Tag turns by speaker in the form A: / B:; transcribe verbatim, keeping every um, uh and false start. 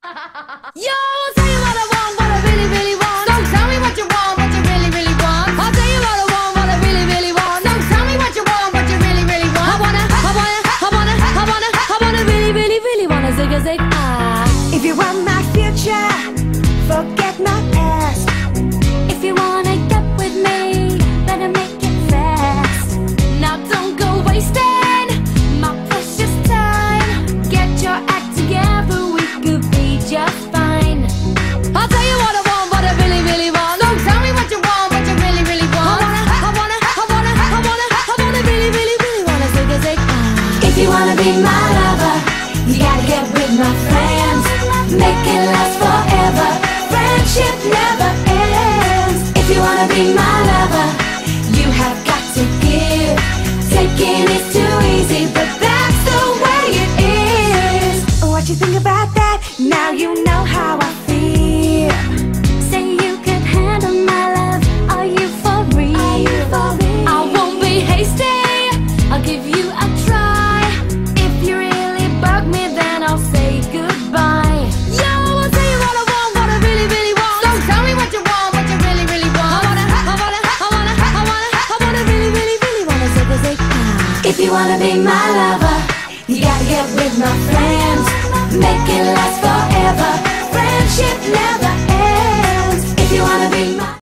A: Yo, I'll tell you what I want, what I really, really want. Don't tell me what you want, what you really, really want. I'll tell you what I want, what I really, really want. Don't tell me what you want, what you really, really want. I wanna, I wanna, I wanna, I wanna, I wanna really, really, really wanna zig a zig ah.
B: If you want my future, forget my past.
A: If you wanna get with me, better make it fast. Now don't go wasting my precious time. Get your act together, we could be just fine. I'll tell you what I want, what I really, really want. Don't tell me what you want, what you really, really want. I wanna, I wanna, I wanna, I wanna, I wanna really, really, really wanna zig a zig ah.
B: If you wanna be my lover, you gotta get with my friends. Make it last forever. Friendship never ends. If you wanna be my lover, you have got to give. Taking is too easy, but that's the way it is. What you think about that? Now you know how I feel.
A: Say you can handle my love. Are you for real?
B: Are you for real?
A: I won't be hasty. I'll give you a try. If you really bug me, then I'll say goodbye. Yo, I'll tell you what I want, what I really, really want. Don't tell me what you want, what you really, really want. I wanna, I wanna, I wanna, I wanna, I wanna really, really, really wanna zig a zig ah.
B: If you wanna be my lover, you gotta get with my friends. Make it last forever. Friendship never ends. If you wanna be my